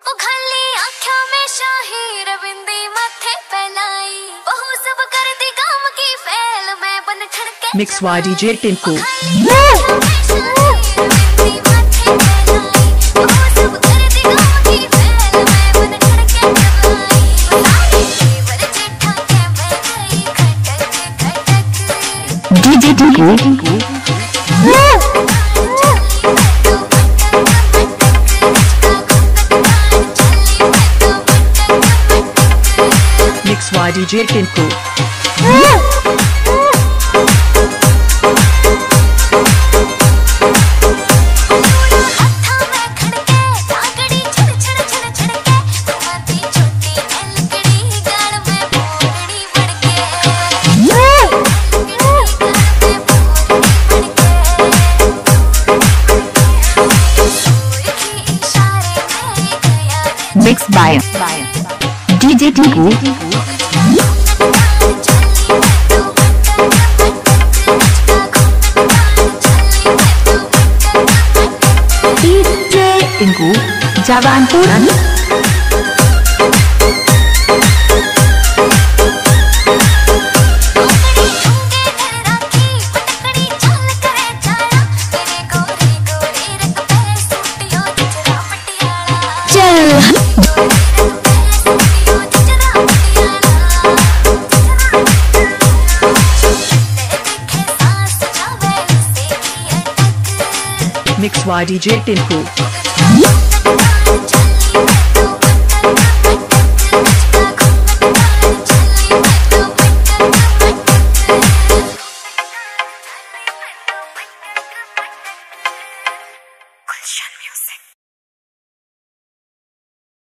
उघली आँखों में शाही रविंदी माथे पहनाई बहु सब कर दी काम की फैल मैं बन ठड़के mix by DJ Tinku DJ Tinku mix by DJ Tinku mix by DJ Tinku DJ Tinku Jawanpur mix by DJ Tinku